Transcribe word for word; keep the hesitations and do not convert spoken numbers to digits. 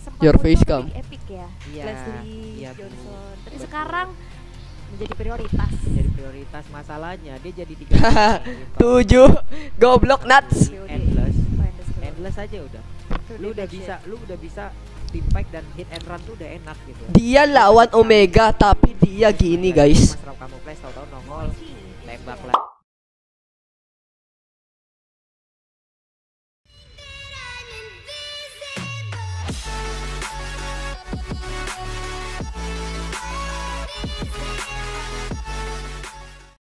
sempat Your muncul face di cam. Epic ya, Iya, Leslie iya, Bu. Johnson. Tapi Betul. sekarang menjadi prioritas. Jadi prioritas, masalahnya dia jadi tiga kali gitu. Tujuh. Goblok nuts. C O D. Endless. Oh, Endless Glow. Endless aja udah. Tuh, Lu dia udah bad bisa, shit. lu udah bisa team fight dan hit and run tuh udah enak gitu. Dia lawan Omega tapi dia gini guys.